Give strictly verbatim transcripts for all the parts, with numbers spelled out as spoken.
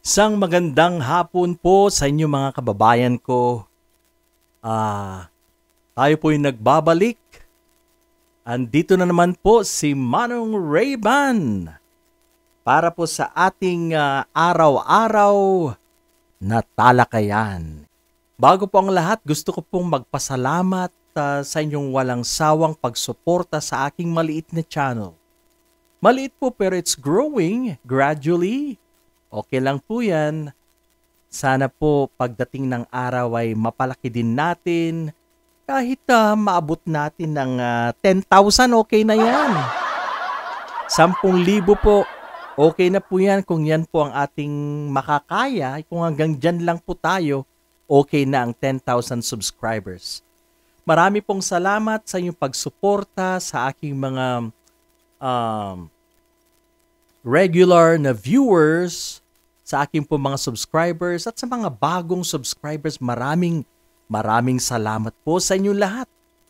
Isang magandang hapon po sa inyo mga kababayan ko. Ah, tayo po'y nagbabalik. Andito na naman po si Manong Rayban para po sa ating ah, araw-araw na talakayan. Bago po ang lahat, gusto ko pong magpasalamat ah, sa inyong walang sawang pagsuporta sa aking maliit na channel. Maliit po pero it's growing gradually. Okay lang po yan. Sana po pagdating ng araw ay mapalaki din natin. Kahit uh, maabot natin ng uh, ten thousand, okay na yan. ten thousand po, okay na po yan kung yan po ang ating makakaya. Kung hanggang dyan lang po tayo, okay na ang ten thousand subscribers. Marami pong salamat sa inyong pagsuporta sa aking mga um, regular na viewers, sa aking po mga subscribers at sa mga bagong subscribers, maraming maraming salamat po sa inyo lahat.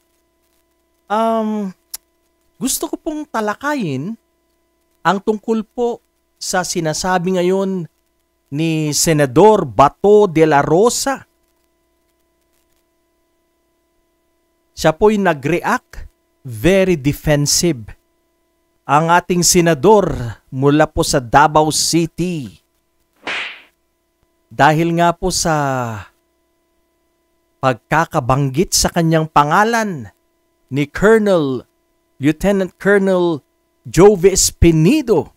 Um, gusto ko pong talakayin ang tungkol po sa sinasabi ngayon ni Senador Bato de la Rosa. Siya po'y nag-react, very defensive. Ang ating senador mula po sa Davao City. Dahil nga po sa pagkakabanggit sa kanyang pangalan ni Colonel, Lieutenant Colonel Jove Espinido,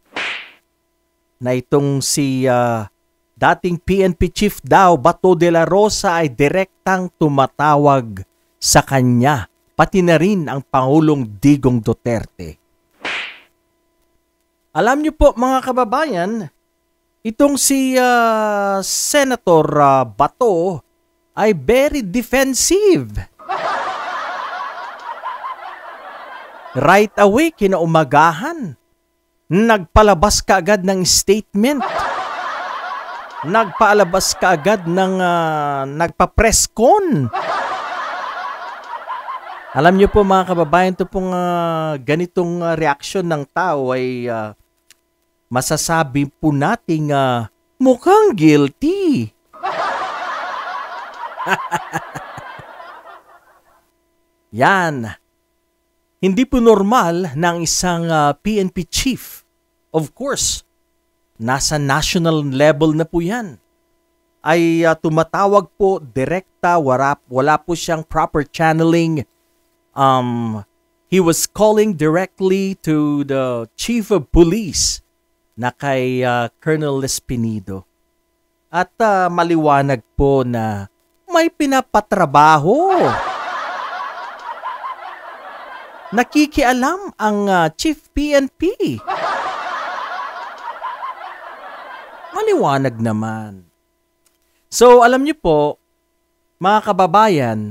na itong si uh, dating P N P Chief daw, Bato de la Rosa, ay direktang tumatawag sa kanya, pati na rin ang Pangulong Digong Duterte. Alam niyo po mga kababayan, itong si uh, Senator uh, Bato ay very defensive. Right away, kinaumagahan, nagpalabas kaagad ng statement. Nagpaalabas kaagad ng uh, nagpa-press con. Alam niyo po mga kababayan, ito pong uh, ganitong uh, reaksyon ng tao ay uh, masasabi po nating uh, mukhang guilty. Yan. Hindi po normal ng isang uh, P N P chief. Of course, nasa national level na po yan. Ay uh, tumatawag po direkta, wala, wala po siyang proper channeling. Um, he was calling directly to the chief of police na kay uh, Colonel Espinido. At uh, maliwanag po na may pinapatrabaho. Nakikialam ang uh, Chief P N P. Maliwanag naman. So alam niyo po, mga kababayan,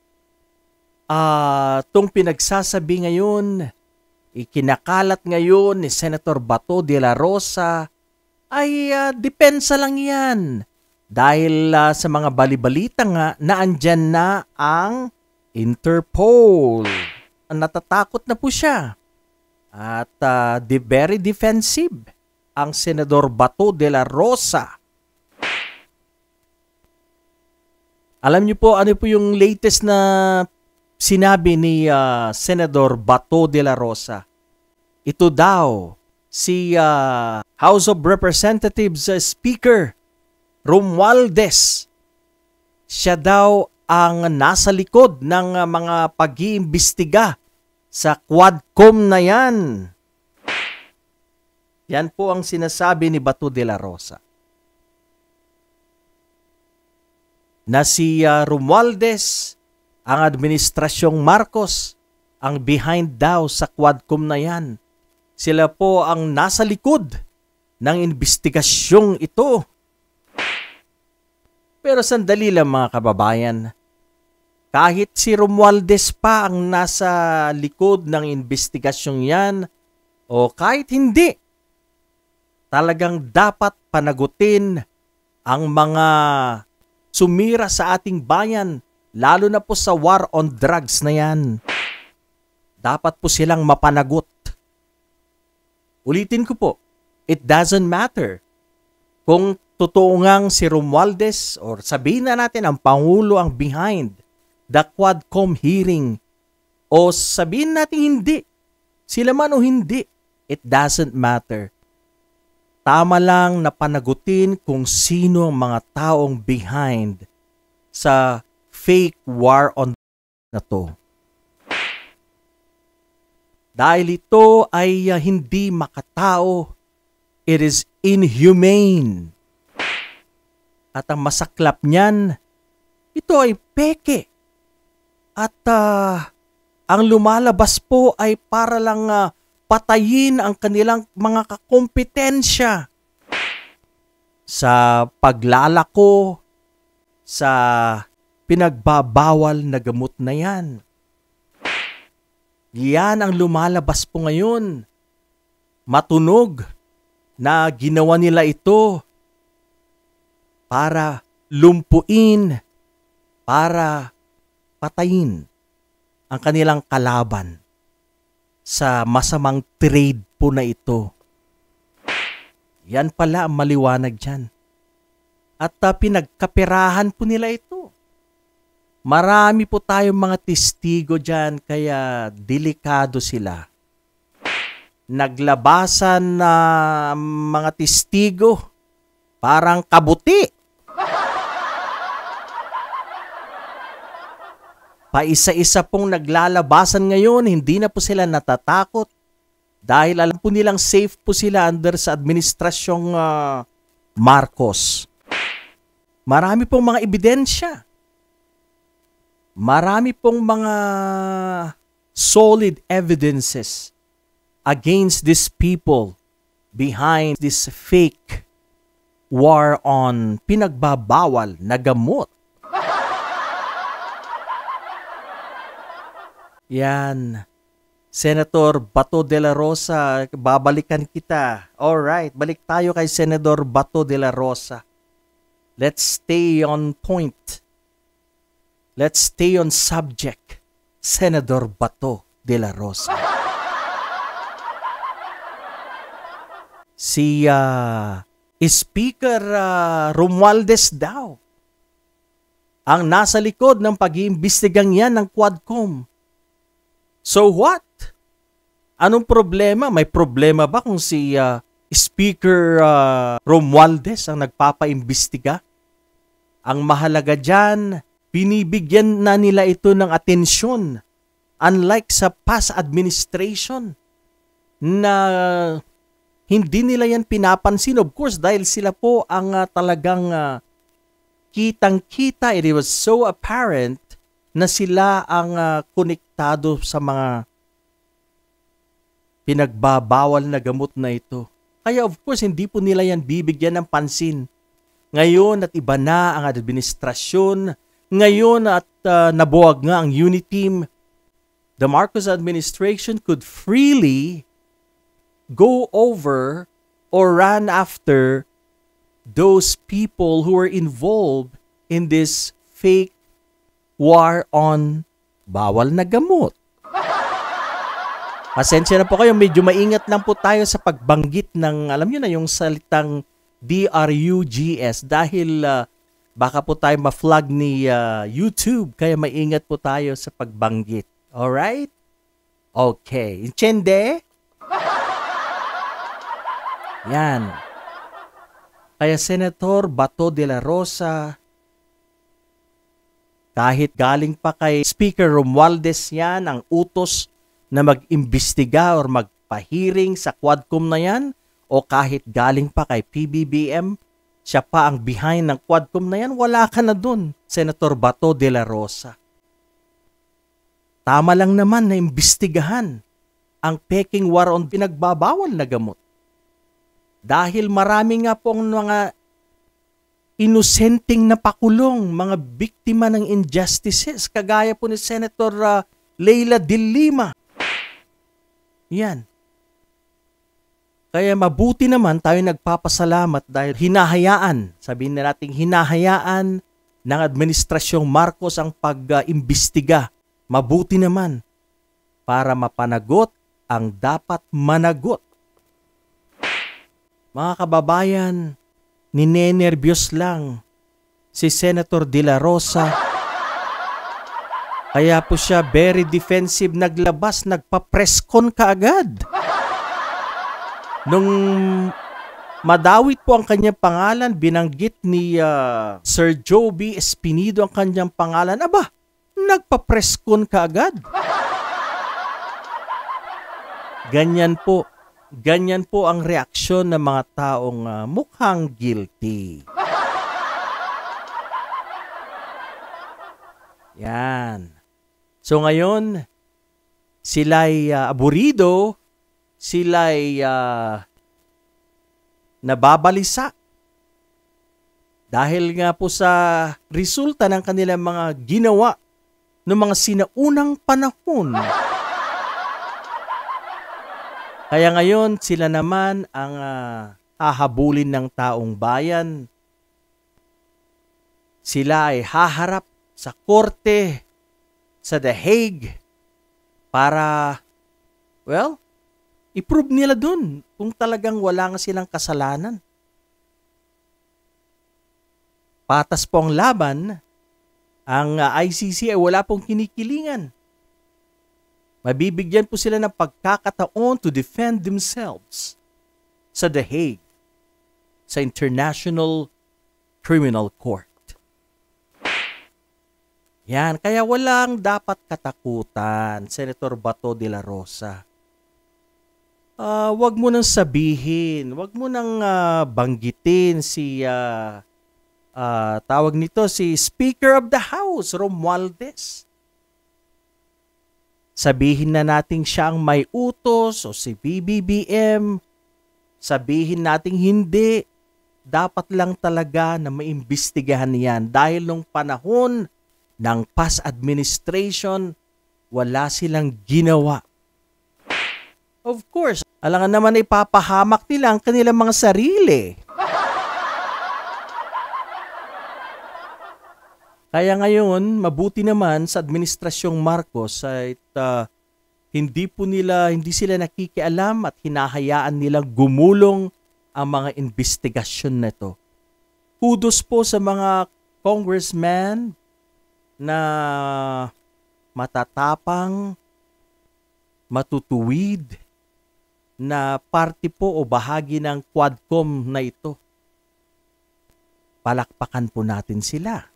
uh, tong pinagsasabi ngayon, ikinakalat ngayon ni Senator Bato de la Rosa ay uh, depensa lang yan. Dahil uh, sa mga balibalita nga na andyan na ang Interpol. Natatakot na po siya. At uh, de very defensive ang Senador Bato de la Rosa. Alam niyo po ano po yung latest na sinabi ni uh, Senador Bato de la Rosa. Ito daw si uh, House of Representatives uh, Speaker Romualdez. Siya daw ang nasa likod ng uh, mga pag-iimbestiga sa Quadcom na yan. Yan po ang sinasabi ni Bato de la Rosa. Na si uh, Romualdez, ang administrasyong Marcos, ang behind daw sa Quadcom na yan. Sila po ang nasa likod ng investigasyong ito. Pero sandali lang mga kababayan, kahit si Romualdez pa ang nasa likod ng investigasyong yan, o kahit hindi, talagang dapat panagutin ang mga sumira sa ating bayan, lalo na po sa war on drugs na yan. Dapat po silang mapanagot. Ulitin ko po, it doesn't matter kung totoo ngang si Romualdez or sabihin na natin ang Pangulo ang behind the Quadcom hearing o sabihin natin hindi, sila man o hindi, it doesn't matter. Tama lang na panagutin kung sino ang mga taong behind sa fake war on na to. Dahil ito ay uh, hindi makatao, it is inhumane. At ang masaklap niyan, ito ay peke. At uh, ang lumalabas po ay para lang uh, patayin ang kanilang mga kakompetensya sa paglalako, sa pinagbabawal na gamot na yan. Yan ang lumalabas po ngayon. Matunog na ginawa nila ito para lumpuin, para patayin ang kanilang kalaban sa masamang trade po na ito. Yan pala ang maliwanag dyan. At uh, pinagkaperahan po nila ito. Marami po tayong mga testigo dyan, kaya delikado sila. Naglabasan na uh, mga testigo, parang kabuti. Paisa-isa pong naglalabasan ngayon, hindi na po sila natatakot. Dahil alam po nilang safe po sila under sa administrasyong uh, Marcos. Marami pong mga ebidensya. Marami pong mga solid evidences against these people behind this fake war on pinagbabawal na gamot. Yan. Senator Bato de la Rosa, babalikan kita. Alright, balik tayo kay Senator Bato de la Rosa. Let's stay on point. Let's stay on subject. Senator Bato de la Rosa. Si uh, Speaker uh, Romualdez daw ang nasa likod ng pag-iimbestigang yan ng Quadcom. So what? Anong problema? May problema ba kung si uh, Speaker uh, Romualdez ang nagpapaimbestiga? Ang mahalaga dyan, binibigyan na nila ito ng atensyon. Unlike sa past administration na hindi nila yan pinapansin. Of course, dahil sila po ang uh, talagang uh, kitang-kita. It was so apparent na sila ang uh, konektado sa mga pinagbabawal na gamot na ito. Kaya of course, hindi po nila yan bibigyan ng pansin. Ngayon at iba na ang administrasyon, ngayon at uh, nabuwag nga ang UNITEAM, the Marcos administration could freely go over or run after those people who were involved in this fake war on bawal na gamot. Pasensya na po kayo, medyo maingat lang po tayo sa pagbanggit ng, alam niyo na, yung salitang D R U G S dahil uh, baka po tayo ma-flag ni uh, YouTube, kaya maingat po tayo sa pagbanggit. Alright? Okay. Intende? Yan. Kaya Senator Bato de la Rosa, kahit galing pa kay Speaker Romualdez yan, ang utos na mag-imbestiga or magpahiring sa Quadcom na yan, o kahit galing pa kay P B B M, siya pa ang behind ng Quadcom na yan, wala ka na dun, Senator Bato de la Rosa. Tama lang naman na imbestigahan ang peking war on pinagbabawal na gamot. Dahil marami nga pong mga inosenteng napakulong, mga biktima ng injustices, kagaya po ni Senator uh, Leila de Lima. Yan. Kaya mabuti naman tayo nagpapasalamat dahil hinahayaan, sabihin na natin hinahayaan ng Administrasyong Marcos ang pag-imbestiga. Mabuti naman para mapanagot ang dapat managot. Mga kababayan, ninenervyos lang si Senator De La Rosa. Kaya po siya very defensive, naglabas, nagpa-presscon kaagad. Nung madawit po ang kanyang pangalan, binanggit ni uh, Sir Joby Espinido ang kanyang pangalan, aba, nagpa-presscon kaagad. Ganyan po. Ganyan po ang reaksyon ng mga taong uh, mukhang guilty. Yan. So ngayon, sila'y uh, aburido, sila'y uh, nababalisa. Dahil nga po sa resulta ng kanilang mga ginawa ng mga sinaunang panahon. Kaya ngayon, sila naman ang uh, hahabulin ng taong bayan. Sila ay haharap sa korte, sa The Hague, para, well, i-prove nila dun kung talagang wala nga silang kasalanan. Patas po ang laban, ang uh, I C C ay wala pong kinikilingan. Mabibigyan po sila ng pagkakataon to defend themselves sa The Hague, sa International Criminal Court. Yan, kaya walang dapat katakutan, Senator Bato de la Rosa. Uh, wag mo nang sabihin, wag mo nang uh, banggitin si, uh, uh, tawag nito, si Speaker of the House, Romualdez. Sabihin na natin siya ang may utos o si B B B M. Sabihin natin hindi. Dapat lang talaga na maimbestigahan yan. Dahil nung panahon ng past administration, wala silang ginawa. Of course, alangan naman ipapahamak nila ang kanilang mga sarili. Kaya ngayon, mabuti naman sa Administrasyong Marcos ay uh, hindi po nila, hindi sila nakikialam at hinahayaan nilang gumulong ang mga investigasyon na ito. Kudos po sa mga congressman na matatapang, matutuwid, na parte po o bahagi ng Quadcom na ito. Palakpakan po natin sila.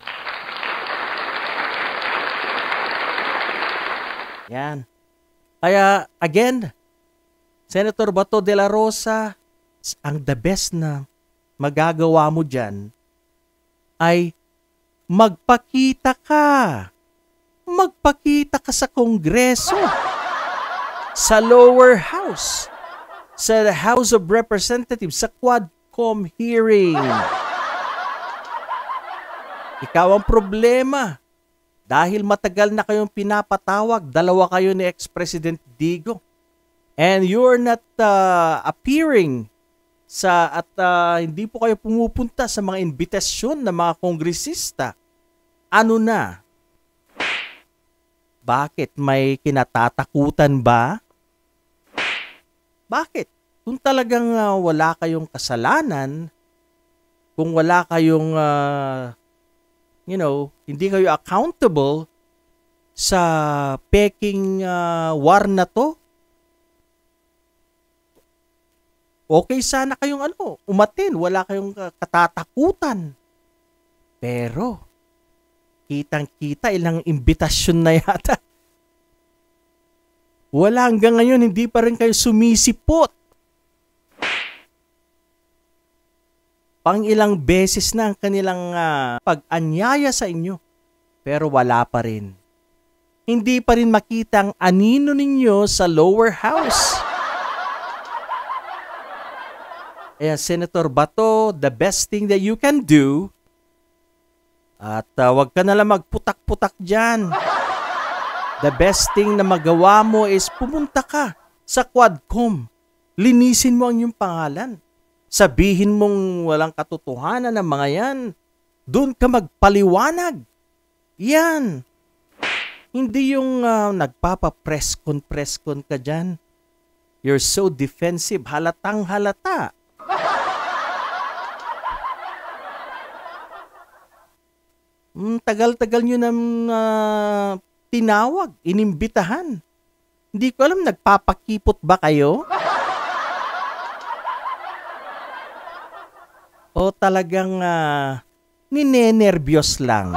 Yan. Kaya, again, Senator Bato de la Rosa, ang the best na magagawa mo dyan ay magpakita ka. Magpakita ka sa Kongreso, sa lower house, sa House of Representatives, sa Quadcom hearing. Ikaw ang problema. Dahil matagal na kayong pinapatawag, dalawa kayo ni ex-President Digo. And you're not uh, appearing sa at uh, hindi po kayo pumupunta sa mga imbitasyon ng mga kongresista. Ano na? Bakit? May kinatatakutan ba? Bakit? Kung talagang uh, wala kayong kasalanan, kung wala kayong uh, you know, hindi kayo accountable sa peking uh, war na to, okay sana kayong ano, umatin, wala kayong katatakutan. Pero, kitang-kita ilang imbitasyon na yata. Wala hanggang ngayon, hindi pa rin kayo sumisipot. Pang ilang beses na ang kanilang uh, pag-anyaya sa inyo, pero wala pa rin. Hindi pa rin makita ang anino ninyo sa lower house. Kaya Senator Bato, the best thing that you can do, at uh, wag ka na lang magputak-putak dyan. The best thing na magawa mo is pumunta ka sa Quadcom. Linisin mo ang iyong pangalan. Sabihin mong walang katotohanan ng mga yan. Doon ka magpaliwanag. Yan. Hindi yung uh, nagpapa-preskon-preskon ka dyan. You're so defensive. Halatang halata. tagal-tagal nyo nang uh, tinawag, inimbitahan. Hindi ko alam, nagpapakipot ba kayo? O talagang uh, ninenervyos lang?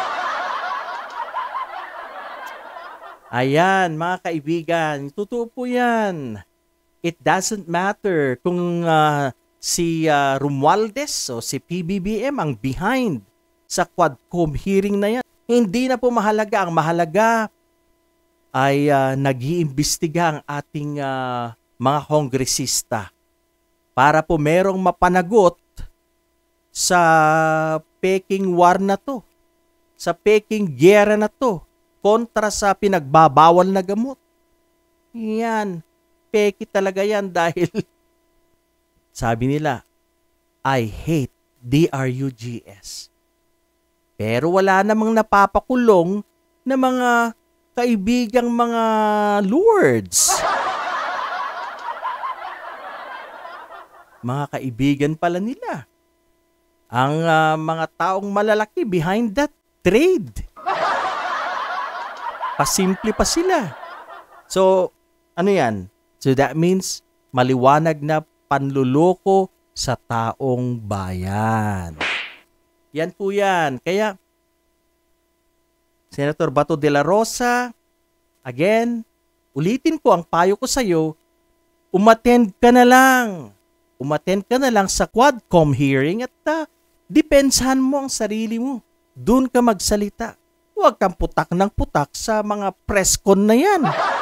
Ayan, mga kaibigan, totoo po yan. It doesn't matter kung uh, si uh, Romualdez o si P B B M ang behind sa Quadcom hearing na yan. Hindi na po mahalaga. Ang mahalaga ay uh, nag-iimbestiga ang ating uh, mga kongresista para po merong mapanagot sa peking war na to, sa peking giyera na to, kontra sa pinagbabawal na gamot. Yan, peki talaga yan dahil sabi nila, I hate D R U G S. Pero wala namang napapakulong na mga kaibigang mga lords. Mga kaibigan pala nila. Ang uh, mga taong malalaki behind that trade. Pasimple pa sila. So, ano yan? So that means maliwanag na panluloko sa taong bayan. Yan po yan. Kaya, Senator Bato de la Rosa, again, ulitin ko ang payo ko sa iyo, umattend ka na lang. Umattend ka na lang sa Quadcom hearing at uh, depensahan mo ang sarili mo. Doon ka magsalita. Huwag kang putak ng putak sa mga press con na yan.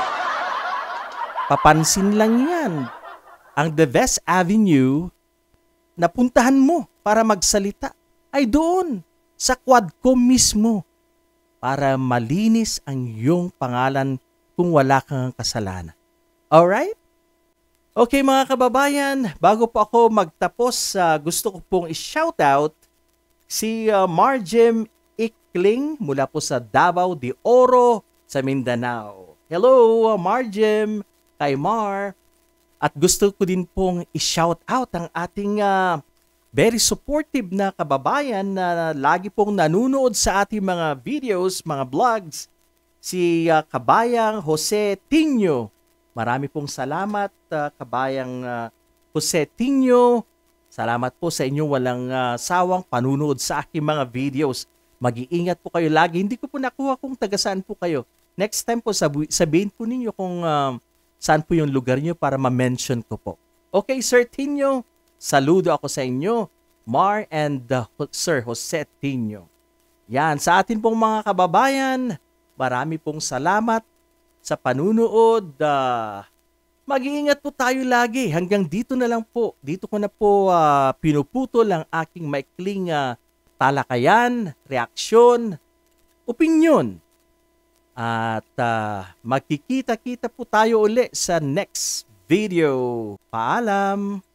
Papansin lang yan. Ang the best avenue na puntahan mo para magsalita ay doon sa Quadcom mismo para malinis ang iyong pangalan kung wala kang kasalanan. Alright? Okay mga kababayan, bago po ako magtapos, uh, gusto ko pong i-shoutout si uh, Marjem Ikling mula po sa Davao de Oro sa Mindanao. Hello uh, Marjem, kay Mar. At gusto ko din pong i-shoutout ang ating uh, very supportive na kababayan na lagi pong nanonood sa ating mga videos, mga vlogs, si uh, Kabayang Jose Tinio. Marami pong salamat, uh, Kabayang uh, Jose Tinio. Salamat po sa inyong walang uh, sawang panunood sa aking mga videos. Mag-iingat po kayo lagi. Hindi ko po nakuha kung taga saan po kayo. Next time po sabi, sabihin po ninyo kung uh, saan po yung lugar nyo para ma-mention ko po. Okay, Sir Tinio, saludo ako sa inyo. Mar and uh, Sir Jose Tinio. Yan, sa atin pong mga kababayan, marami pong salamat sa panunood. Uh, mag-iingat po tayo lagi. Hanggang dito na lang po. Dito ko na po uh, pinuputol ang aking maikling uh, talakayan, reaksyon, opinyon. At uh, magkikita-kita po tayo uli sa next video. Paalam!